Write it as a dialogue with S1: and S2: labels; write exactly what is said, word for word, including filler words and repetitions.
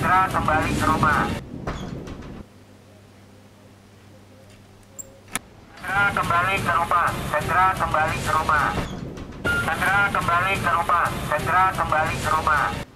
S1: Segera kembali ke rumah. Segera kembali ke rumah. Segera kembali ke rumah. Segera kembali ke rumah. Segera kembali ke rumah.